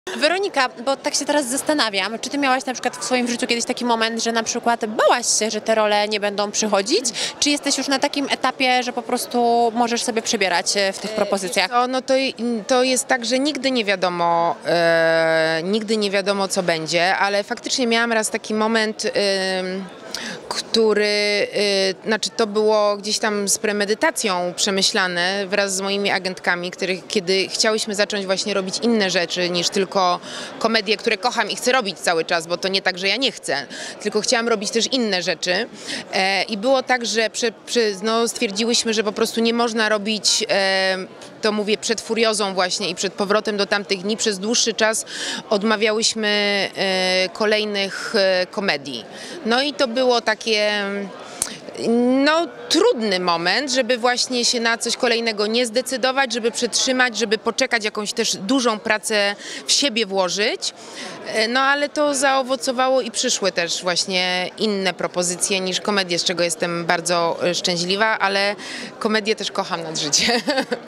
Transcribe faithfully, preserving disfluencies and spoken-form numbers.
Weronika, bo tak się teraz zastanawiam, czy ty miałaś na przykład w swoim życiu kiedyś taki moment, że na przykład bałaś się, że te role nie będą przychodzić, czy jesteś już na takim etapie, że po prostu możesz sobie przebierać w tych propozycjach? To, no to, to jest tak, że nigdy nie wiadomo, e, nigdy nie wiadomo co będzie, ale faktycznie miałam raz taki moment, e, który, y, znaczy to było gdzieś tam z premedytacją przemyślane wraz z moimi agentkami, których, kiedy chciałyśmy zacząć właśnie robić inne rzeczy niż tylko komedie, które kocham i chcę robić cały czas, bo to nie tak, że ja nie chcę, tylko chciałam robić też inne rzeczy e, i było tak, że prze, prze, no, stwierdziłyśmy, że po prostu nie można robić, e, to mówię przed Furiozą właśnie i przed powrotem do tamtych dni, przez dłuższy czas odmawiałyśmy e, kolejnych e, komedii. No i to było takie no, trudny moment, żeby właśnie się na coś kolejnego nie zdecydować, żeby przetrzymać, żeby poczekać, jakąś też dużą pracę w siebie włożyć. No ale to zaowocowało i przyszły też właśnie inne propozycje niż komedie, z czego jestem bardzo szczęśliwa, ale komedię też kocham nad życie.